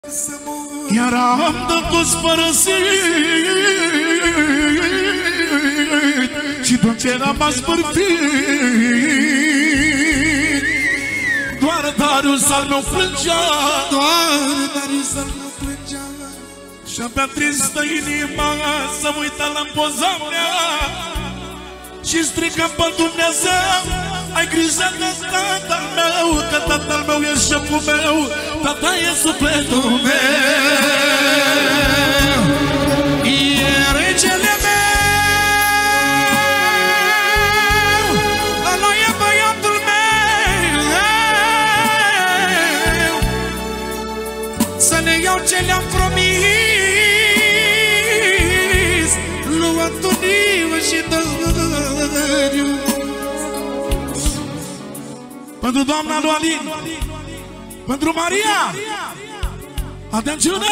Iar am de toți părăsit și tot ce rămas părfit. Doar Darius al meu plângea, doar Darius al meu plângea. și-abia tristă inima să-mi uită la poza mea și strigă pe Dumnezeu: ai grijă de tatăl meu, că tatăl meu e șeful meu, tata e sufletul meu. E regele meu, ăla e băiatul meu, să ne iau ce le-am promis lui Antoniu și Dăriu. Pentru doamna lui Alin, pentru Maria, atențiune!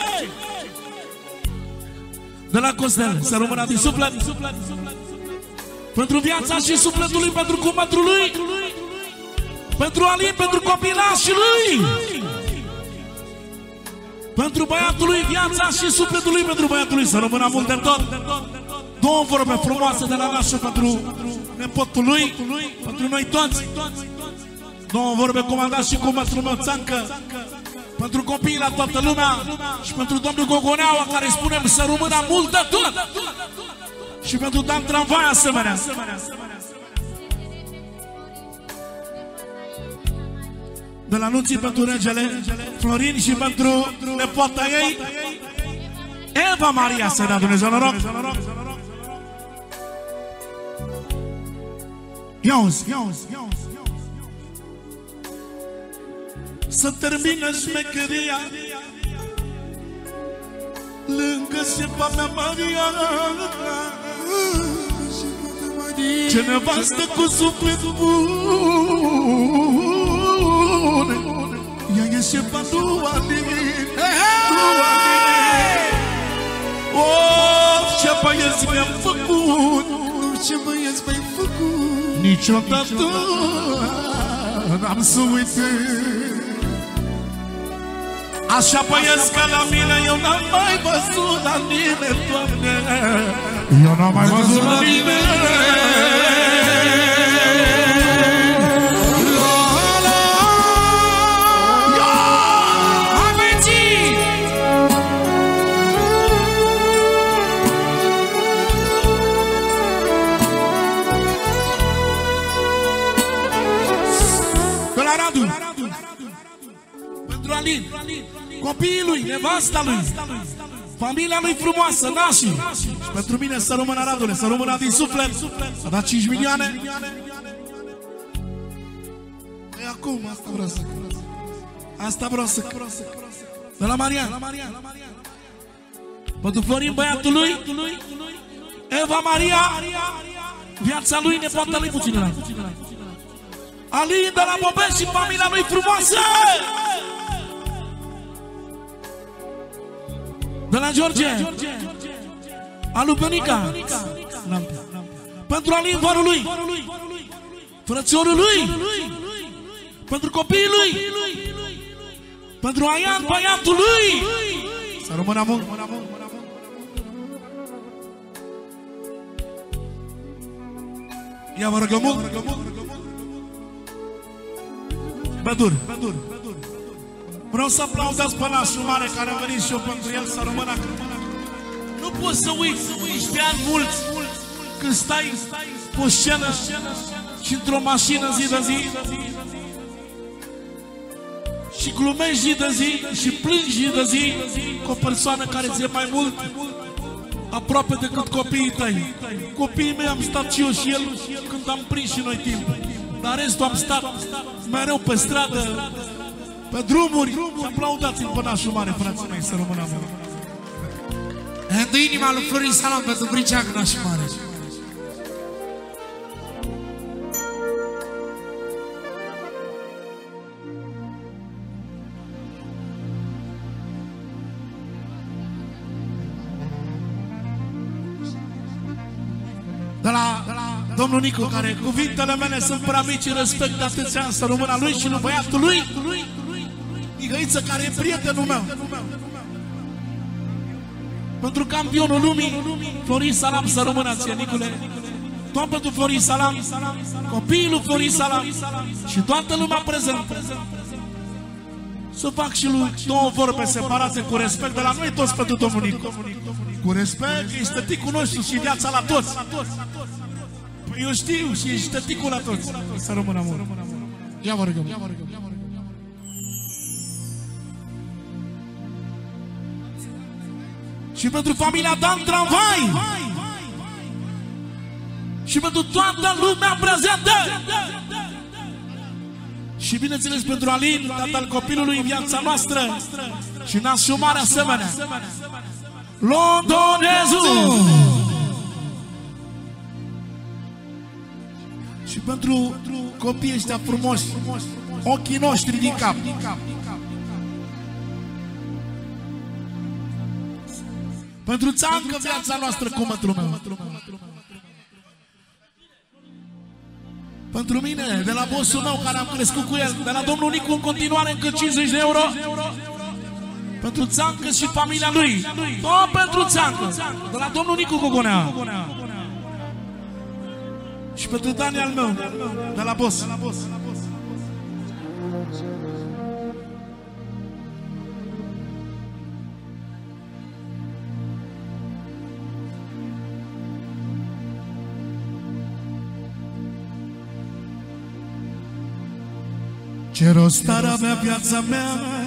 De la Costel, să rămână din suflet. Pentru viața și sufletul lui, pentru cumătul lui, pentru Alin, pentru copilașii lui, pentru băiatul lui, viața și sufletul lui, pentru băiatul lui, să rămână mult de tot. Două vorbe frumoase de la nașă pentru nepotul lui, pentru noi toți. Două vorbe comandat și cu mătrul meu Țancă, pentru copiii la toată lumea și pentru domnul Gogoneaua, care spunem să rămână mult de tot, și pentru Dan Tramvai asemenea. De la Nuții pentru regele Florin și pentru nepoata ei Eva Maria, să-i dea Dumnezeu noroc. Ia-uzi, să termină șmecheria lângă șefa mea Maria, ce nevastă cu suflet bun, ea e șefa lui Alin. Of, ce băieți mi-am făcut, Ce băieți m-ai făcut, niciodată n-am să uitat. Așa băieți ca la mine eu n-am mai văzut la nimeni, Doamne, eu n-am mai văzut la nimeni. De la Radu, pentru Alin, copiii lui, nevasta lui, familia lui frumoasă, nașii. Și pentru mine să rămână, Radule, să rămână din suflet. A dat 5 milioane. E acum, asta vreau să. Asta vreau să. De la Maria, pentru Florin, băiatul lui, Eva Maria, viața lui, nepoata lui, puțin. Alin de la Bobești și familia lui frumoasă. De la George, alu Benica, pentru Alin, vorul lui, frățiorul lui, pentru copiii lui, pentru Aian, băiatul lui, să rămână mult. Ia vă rugăm mult. Bedur, vreau să aplaudați pe nașul mare care a venit și eu pentru el, să rămână. Nu poți să uiți 11 ani mulți când stai pe scenă și într-o mașină zi de zi și glumești zi de zi și plângi zi de zi cu o persoană care ți-e mai mult aproape decât copiii tăi. Copiii mei am stat și eu și el când am prins și noi timp, dar restul am stat mereu pe stradă, pe drumuri. Și aplaudați-l pe nașul mare, frații mei, să rămână mult. de inima lui Florin Salam pentru Briceag, nașul mare. De la domnul Nicu, care cuvintele mele sunt prea mici, respect atâția ani, să rămână lui și lui băiatul lui Găiță, care e prietenul meu. Pentru campionul lumii, Florin Salam, să rămână ție, Nicule. Tot pentru Florin Salam, copiii lui Florin Salam și toată lumea prezentă. Să fac și lui două vorbe separate cu respect de la noi toți pentru domnul Nicu. Cu respect, că ești tăticul nostru și viața la toți. Păi eu știu și ești tăticul la toți. Să rămână mult. Ia vă rugăm. Și pentru familia Dan Tramvai și pentru toată lumea prezentă. Și bineînțeles pentru Alin, tatăl copilului în viața noastră. Și nasul mare asemenea, Londonezul. Și pentru copiii ăștia frumoși, ochii noștri din cap. Pentru țancă viața noastră cu mătrul meu. Pentru mine, de la bossul meu care am crescut cu el, de la domnul Nicu în continuare încă 50 de euro. Pentru țancă și familia lui. Tot pentru țancă. De la domnul Nicu Gogonea. Și pentru Daniel meu, de la boss. Ce rost ar avea viața mea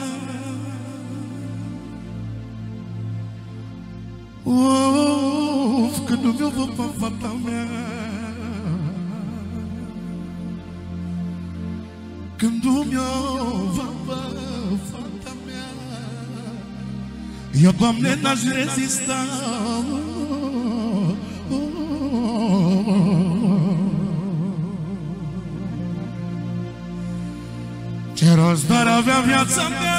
când nu mi-o văd pe fata mea, când nu mi-o văd pe fata mea, eu, Doamne, n-aș rezista. Ce rost ar avea viața mea,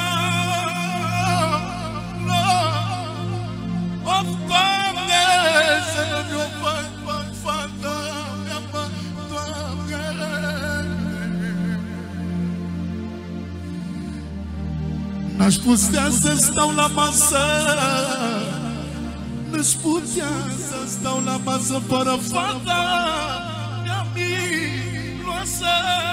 of, Doamne, să nu-mi-o văd pe fata mea, Doamne. N-aș putea să stau la masă, n-aș putea să stau la masă fără fata mea miloasă.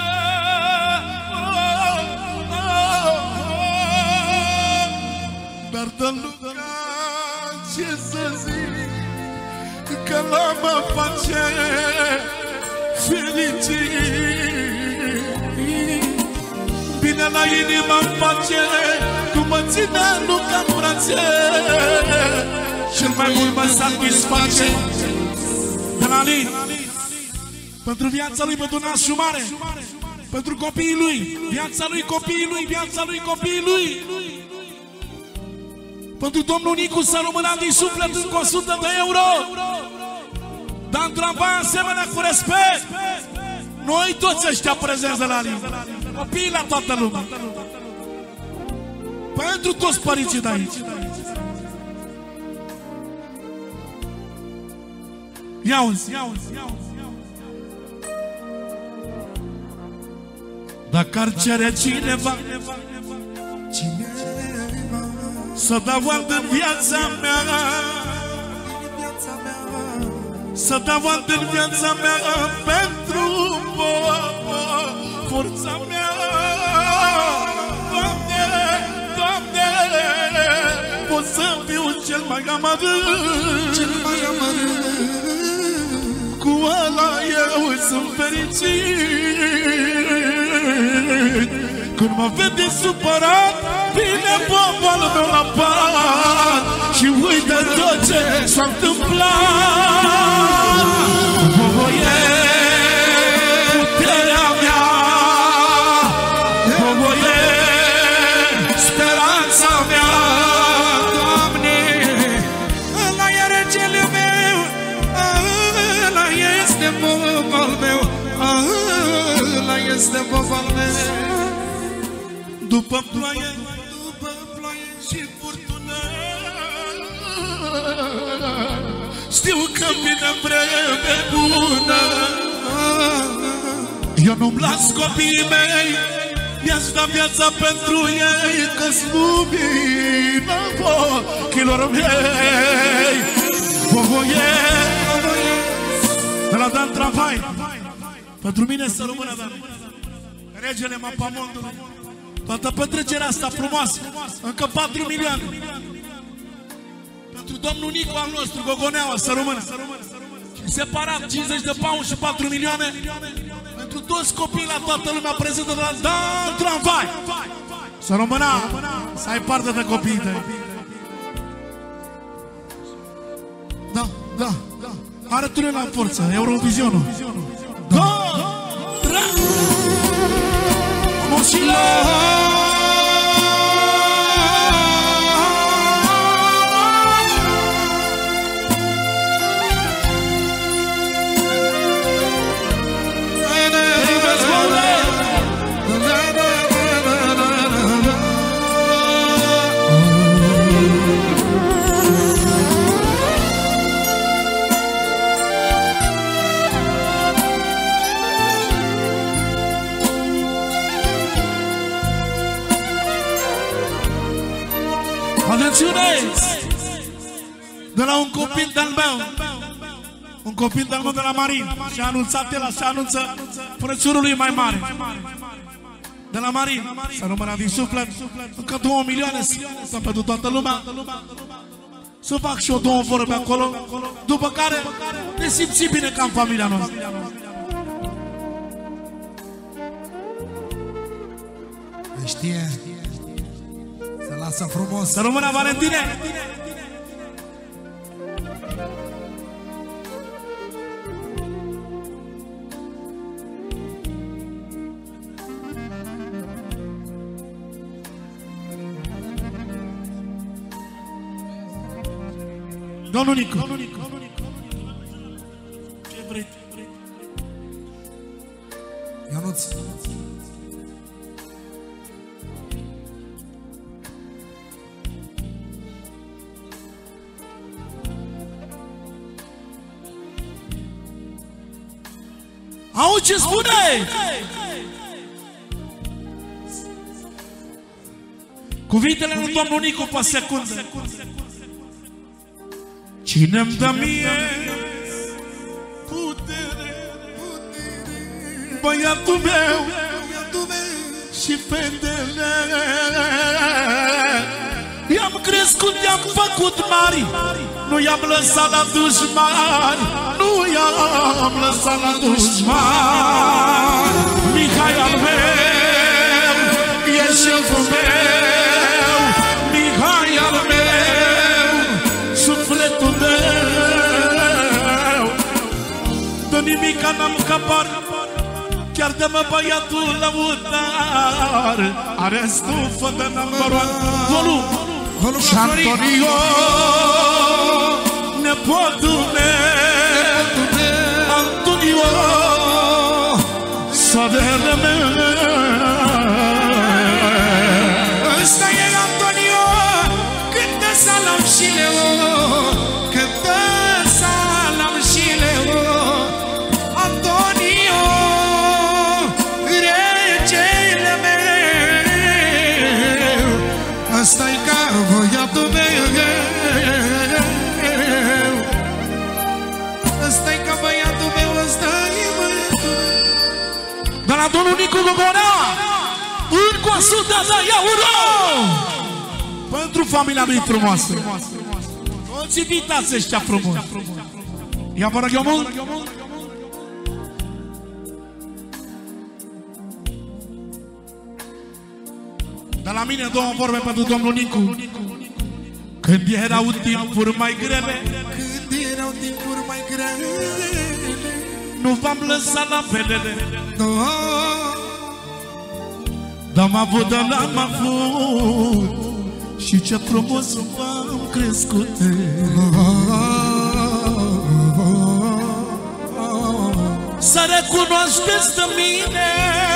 Dar de Luca, ce să zic, că la mă face fericit. Bine la inima-mi face, cum mă ține Luca în brațe. Cel mai mult mă satisface de la Alin, pentru viața lui, pentru nasul mare, pentru copiii lui, viața lui, copiii lui, viața lui, copiii lui. Pentru domnul Nicu să rămână din suflet încă 100 de euro. Dan Tramvai asemenea cu respect. Noi toți ăștia prezenți de la Alin, copiii la toată lumea, pentru toți părinții de aici. Ia-uzi. Dacă ar cere cineva să dau alt în viața mea, să dau alt în viața mea pentru forța mea, Doamne, Doamne, pot să fiu cel mai amărât, cu ăla eu sunt fericit. Când mă vede supărat, vine bombul meu la pat și uită tot ce s-a întâmplat. Voie puterea mea, voie speranța mea, Doamne, ăla e regele meu, ăla este bobal meu, ăla este bobal meu. După ploaie și furtună, știu că vine vreme bună. Eu nu-mi las copiii mei Mi-aș da viața pentru ei, că-s lumină ochilor mei. De la Dan Tramvai. Pentru mine să rămână, Dan, regele Mapamondului. Toată petrecerea asta frumoasă, încă 4 milioane. Pentru domnul Nicu al nostru, Gogoneaua, să rămână. Și separat 50 de pauni și 4 milioane pentru toți copiii la toată lumea prezentă de la Dan Tramvai. Să rămână, să ai parte de copiii tăi. Da, da, da. Arătă-ne la forță, Eurovizionul. Da, da. Moșile! De la un copil de-al meu, un copil de-al meu de la Marin, și-a anunțat el, așa anunță frățiorul lui mai mare. De la Marin, să rămână din suflet, încă 2 milioane să pentru toată lumea. Să fac și eu 2 vorbe acolo, după care ne simțim bine ca în familia noastră. Știe, să lasă frumos. Să rămână, Valentine! Domnul Nicu, ce vrei? Ionuț. Auzi ce spune? Cuvintele lui domnul Nicu pe secundă. Cine-mi dă mie putere, băiatul meu și fetele. I-am crescut, i-am făcut mari, nu i-am lăsat la dușmani, nu i-am lăsat la dușmani. Mihai al meu e șeful meu, Mihai al meu, sufletul meu. De nimica n-am capat, chiar dă-mă băiatul lăutar, are stufă de number one. Volum! Și Antonio, nepotul meu, Antonio, soarele meu. Ăsta e Antonio, cântă salam și leu, cântă salam și leu. Antonio, regele meu, ăsta-i ca băiatul meu, ăsta-i ca băiatul meu, ăsta-i băiatul. De la domnul Nicu Gogoneaua, încă 100 de euro pentru familia lui frumoasă. Toți invitați ăștia frumoși. Ia vă rog eu mult. De la mine 2 vorbe pentru domnul Nicu. Când erau timpuri mai grele, Când erau timpuri mai grele, nu v-am lăsat la pelele. n-am avut, dar n-am avut, și ce frumos v-am crescut. Să recunoașteți de mine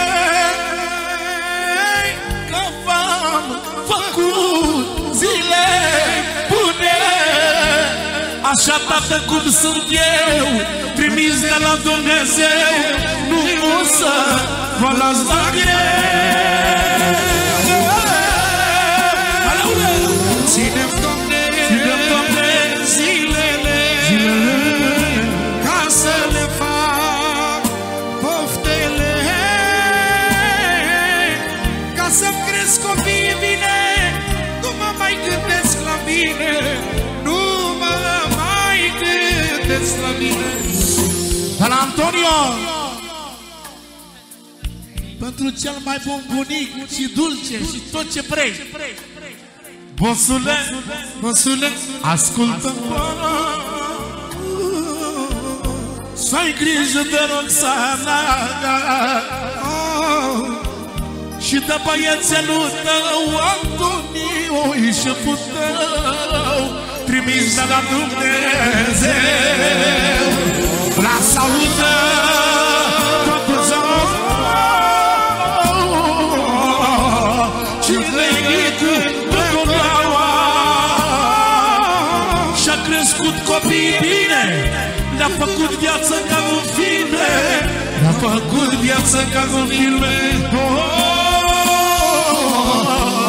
că v-am făcut zile bune. Așa, tată, cum sunt eu, trimis de la Dumnezeu, nu o să vă las la mine. Ținem, Doamne, zilele ca să le fac poftele, ca să-mi cresc copiii bine. Nu mă mai gândesc la mine, nu mă mai gândesc la mine. De la Antonio, pentru cel mai bun bunic și dulce și tot ce vrei. Bosule, ascultă, să ai grijă de Roxana și de băiețelul tău Antonio, și șeful tău trimis de la Dumnezeu. Lasă audă toată ziua și venit de Conaua și-a crescut copiii bine, le-a făcut viață ca un filme, le-a făcut viață ca un filme.